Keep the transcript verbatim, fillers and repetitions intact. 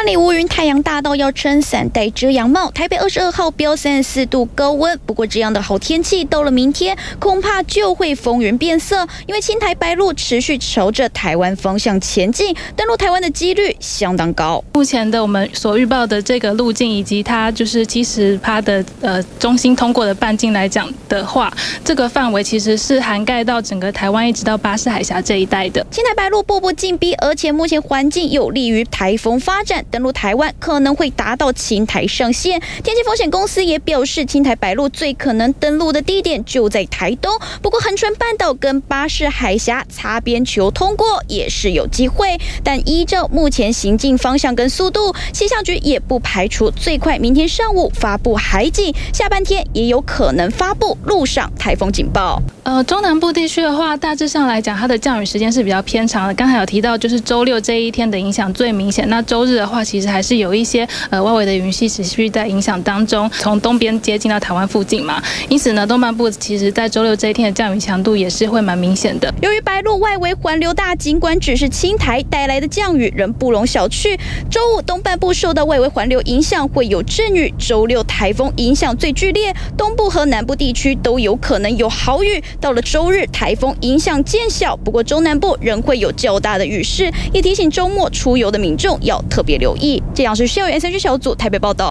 里乌云，太阳大到要撑伞戴遮阳帽。台北二十二号飙三十四度高温，不过这样的好天气到了明天，恐怕就会风云变色，因为青台白鹭持续朝着台湾方向前进，登陆台湾的几率相当高。 目前的我们所预报的这个路径，以及它就是七十趴的呃中心通过的半径来讲的话，这个范围其实是涵盖到整个台湾一直到巴士海峡这一带的。 青台白鹭步步进逼，而且目前环境有利于台风发展，登陆台湾可能会达到青台上限。天气风险公司也表示，青台白鹭最可能登陆的地点就在台东，不过恒春半岛跟巴士海峡擦边球通过也是有机会，但依照目前行进方向跟速度，气象局也不排除最快明天上午发布海警，下半天也有可能发布陆上台风警报。 呃，中南部地区的话，大致上来讲，它的降雨时间是比较偏长的。刚才有提到，就是周六这一天的影响最明显。那周日的话，其实还是有一些呃外围的云系持续在影响当中，从东边接近到台湾附近嘛。因此呢，东半部其实在周六这一天的降雨强度也是会蛮明显的。 由于白鹭外围环流大，尽管只是青台带来的降雨仍不容小觑。周五东半部受到外围环流影响，会有阵雨。周六台风影响最剧烈，东部和南部地区都有可能有豪雨。到了周日，台风影响渐小，不过中南部仍会有较大的雨势，也提醒周末出游的民众要特别留意。这样是校园 S N G 小组台北报道。